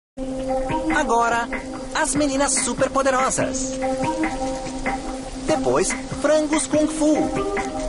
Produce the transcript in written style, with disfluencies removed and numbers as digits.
Agora, as meninas superpoderosas. Depois, frangos Kung Fu.